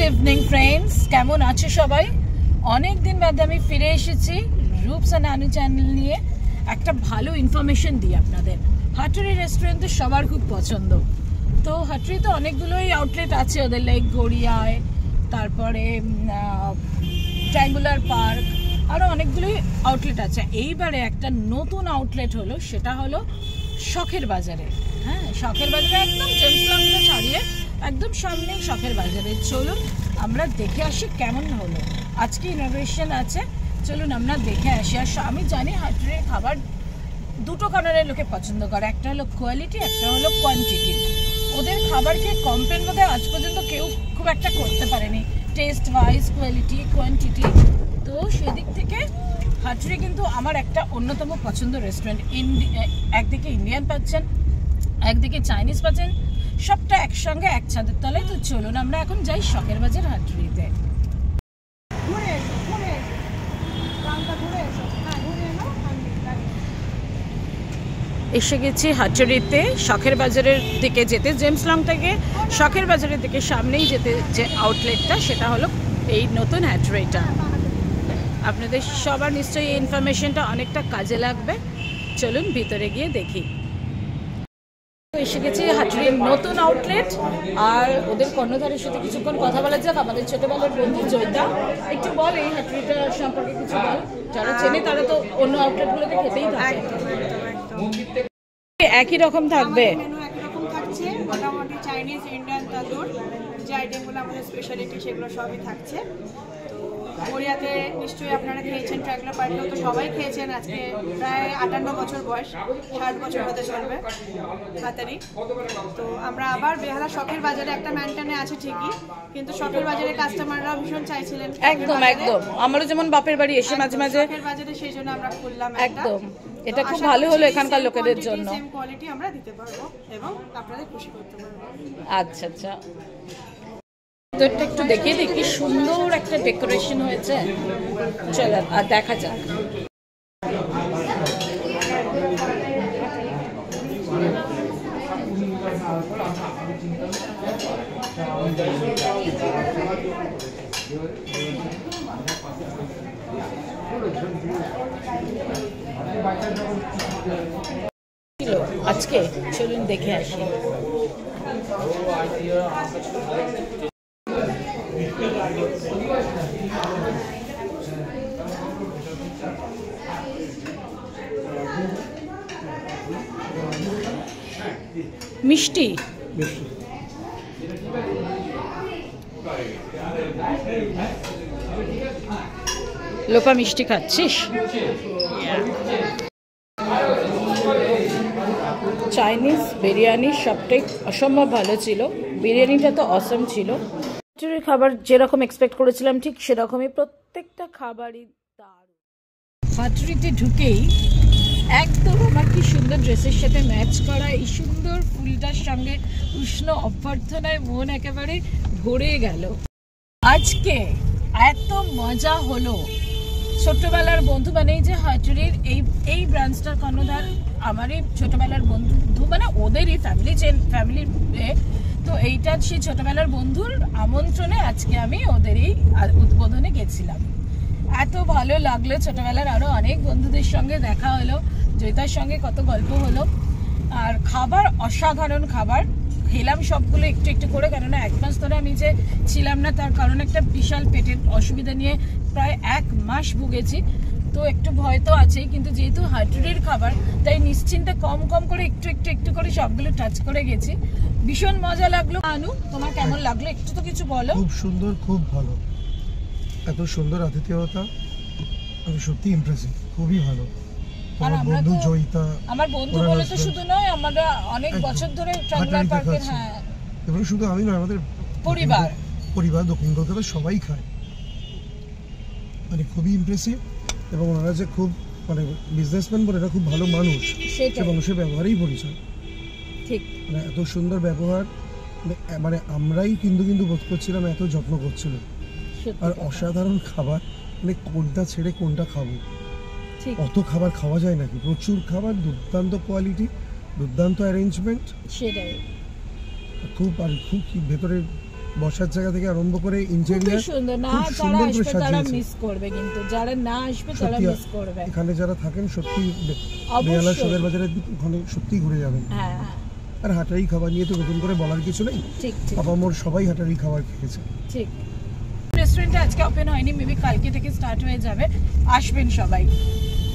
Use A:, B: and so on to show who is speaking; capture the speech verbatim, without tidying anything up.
A: Evening friends, কেমন আছো সবাই? অনেক দিন বাদে আমি ফিরে এসেছি রূপস অ্যান্ড আনু চ্যানেল নিয়ে একটা ভালো ইনফরমেশন দিই আপনাদের। হাটুরি রেস্টুরেন্ট তো সবার খুব পছন্দ। তো হাটুরিতে অনেকগুলোই আউটলেট আছে ওদের, লাইক গড়িয়ায়, তারপরে ট্রায়াঙ্গুলার পার্ক, আরও অনেকগুলোই আউটলেট আছে। এইবারে একটা নতুন আউটলেট হলো, সেটা হলো শখের বাজারে। হ্যাঁ, শখের বাজারে একদম জেমসলংটা ছাড়িয়ে একদম সামনেই শখের বাজারে। চলুন আমরা দেখে আসি কেমন হলো। আজকে ইনগ্রেশন আছে, চলুন আমরা দেখে আসি। আর আমি জানি হাটুরির খাবার দুটো কারণের লোকে পছন্দ করে, একটা হলো কোয়ালিটি, একটা হলো কোয়ান্টিটি। ওদের খাবারকে কমপ্লেন বোধহয় আজ পর্যন্ত কেউ খুব একটা করতে পারেনি, টেস্ট ওয়াইজ, কোয়ালিটি, কোয়ান্টিটি। তো সেদিক থেকে হাটুরি কিন্তু আমার একটা অন্যতম পছন্দ রেস্টুরেন্ট। একদিকে ইন্ডিয়ান পাচ্ছেন, একদিকে চাইনিজ পাচ্ছেন, সবটা একসঙ্গে এক ছাদের তলায়। তো চলুন আমরা এখন যাই শখের বাজার হাটুরিতে। এসে গেছি হাটুরিতে। শখের বাজারের দিকে যেতে, জেমসলং থেকে শখের বাজারের দিকে সামনেই যেতে যে আউটলেটটা, সেটা হলো এই নতুন হাটুরিটা। আপনাদের সবার নিশ্চয়ই এই ইনফরমেশনটা অনেকটা কাজে লাগবে। চলুন ভিতরে গিয়ে দেখি। এসে গেছি হাটুরির নতুন আউটলেট, আর ওদের কর্ণধারের সাথে কিছুক্ষণ কথা বলা যাক। আমাদের ছোটবেলার বন্ধু জয়িতা, একটু বল এই হাটুরিটা সম্পর্কে কিছু বল। যারা চেনে তারা তো অন্য আউটলেটগুলোতে খেতেই থাকে। একই রকম থাকবে,
B: একই রকম থাকছে, মোটামুটি চাইনিজ, ইন্ডিয়ান, তান্দুর যে আইটেমগুলো আমাদের স্পেশালিটি সেগুলো সবই থাকছে। তো গড়িয়াতে নিশ্চয়ই আপনারা খেয়েছেন, ট্রায়াঙ্গুলার পার্কেও তো সবাই খেয়েছেন। আজকে প্রায় আটান্ন বছর বয়স, ষাট বছর হতে চলবে তাড়াতাড়ি। তো আমরা আবার বেহালা শখের বাজারে একটা ম্যানটানে আছে ঠিকই, কিন্তু শখের বাজারে কাস্টমাররাও ভীষণ চাইছিলেন।
A: একদম একদম, আমারও যেমন বাপের বাড়ি এসে মাঝে মাঝে
B: শখের বাজারে, সেই জন্য আমরা খুললাম
A: একদম। এটা খুব ভালো হলো এখানকার লোকেদের জন্য।
B: সেম কোয়ালিটি আমরা দিতে পারবো এবং আপনাদের খুশি করতে পারবো।
A: আচ্ছা আচ্ছা, ভিতরটা একটু দেখিয়ে দিই, কি সুন্দর একটা ডেকোরেশন হয়েছে। চলো আর দেখা যাক। আজকে চলুন দেখে আসি। মিষ্টি লোপা মিষ্টি খাচ্ছিস? চাইনিজ বিরিয়ানি সবটাই অসম্ভব ভালো ছিল। বিরিয়ানিটা তো অসম ছিল। হাটুরির খাবার যেরকম এক্সপেক্ট করেছিলাম ঠিক সেরকমই, প্রত্যেকটা খাবারই দারুণ। হাটুরিতে ঢুকেই একদম আমার কি সুন্দর ড্রেসের সাথে ম্যাচ করা এই সুন্দর ফুলটার সঙ্গে উষ্ণ অভ্যর্থনায় মন একেবারে ভরে গেল। আজকে এত মজা হলো। ছোটবেলার বন্ধু, মানে এই যে হাটুরির এই এই ব্রাঞ্চটার কর্ণধার আমারই ছোটবেলার বন্ধু, মানে ওদেরই ফ্যামিলি চেন ফ্যামিলির। তো এইটা সেই ছোটবেলার বন্ধুর আমন্ত্রণে আজকে আমি ওদেরই উদ্বোধনে গেছিলাম। এত ভালো লাগলো। ছোটবেলার আরো অনেক বন্ধুদের সঙ্গে দেখা হলো, জয়িতার সঙ্গে কত গল্প হলো। আর খাবার অসাধারণ খাবার, খেলাম সবগুলো একটু একটু করে, কেননা এক মাস ধরে আমি যে ছিলাম না তার কারণে একটা বিশাল পেটের অসুবিধা নিয়ে প্রায় এক মাস ভুগেছি। তো একটু ভয় তো আছেই, কিন্তু যেহেতু হাটুরির খাবার তাই নিশ্চিন্তে কম কম করে একটু একটু একটু করে সবগুলো টাচ করে গেছি। ভীষণ মজা লাগলো। আনু, তোমার কেমন লাগলো একটু তো কিছু বলো।
C: খুব সুন্দর, খুব ভালো, এত সুন্দর আতিথেয়তা, আমি সত্যি ইমপ্রেসিভ, খুবই ভালো। আমার বন্ধু জয়িতা,
A: আমার বন্ধু বলে তো শুধু নয়, আমরা অনেক বছর ধরে ট্রায়াঙ্গুলার পার্কের, হ্যাঁ,
C: এবং শুধু আমি নয়, আমাদের
A: পরিবার
C: পরিবার দক্ষিণ কলকাতা সবাই খায়। মানে খুবই ইমপ্রেসিভ। এবং ওনারা যে খুব মানে বিজনেসম্যান বলে, এটা খুব ভালো মানুষ, সে মানুষের ব্যবহারেই পরিচয়। ঠিক, মানে এত সুন্দর ব্যবহার, মানে আমরাই কিন্তু কিন্তু বোধ করছিলাম এত যত্ন করছিল। আর অসাধারণ খাবার, মানে কোনটা ছেড়ে কোনটা খাবো, অত খাবার খাওয়া যায় নাকি? প্রচুর খাবার, দুর্দান্ত কোয়ালিটি, দুর্দান্ত অ্যারেঞ্জমেন্ট, সেটাই খুব। আর খুব ভেতরে বসার জায়গা থেকে আরম্ভ করে
A: খুবই
C: ইন্টেরিয়ার
A: সুন্দর। না
C: খুব
A: যারা
C: সুন্দর করে
A: আসবে তারা
C: সাজিয়েছে।
A: মিস করবে, কিন্তু যারা না আসবে তারা
C: সত্যি
A: মিস করবে।
C: এখানে যারা থাকেন সত্যি
A: অবশ্যই।
C: বেহালা সদর বাজারের ওখানে সত্যি ঘুরে যাবেন।
A: হ্যাঁ হ্যাঁ
C: আর হাটারি খাবার নিয়ে তো নতুন করে বলার কিছু নেই,
A: ঠিক ঠিক
C: বাবা মোর সবাই হাটারি খাবার খেয়েছে।
A: ঠিক। রেস্টুরেন্টটা আজকে ওপেন হয়নি, মেবি কালকে থেকে স্টার্ট হয়ে যাবে, আসবেন সবাই।